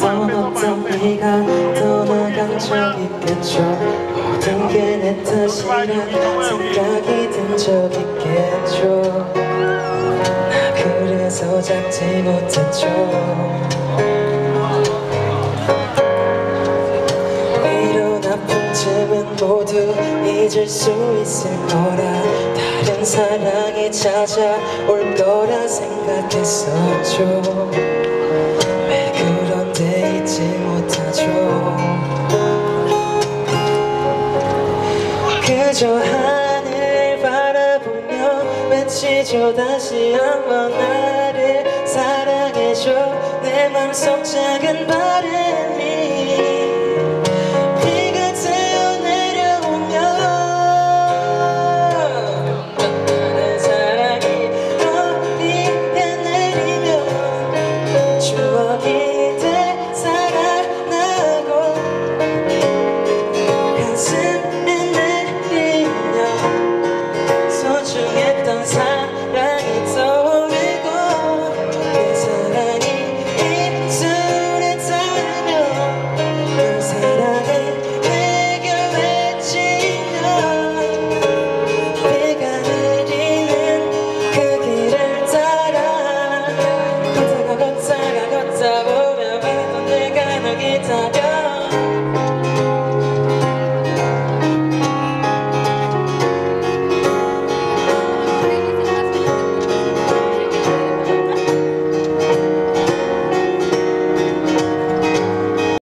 어떤 네가 떠나간 적 있겠죠. 모든 게 내 탓이란 생각이 든 적 있겠죠. 나 그래서 잡지 못했죠. 이런 아픔쯤은 모두 잊을 수 있을 거라, 다른 사랑이 찾아올 거라 생각했었죠. 왜 그런데 잊지 못하죠. 그저 하늘 바라보며 외치죠. 다시 한번 나를 사랑해줘. 내 맘속 작은 바람이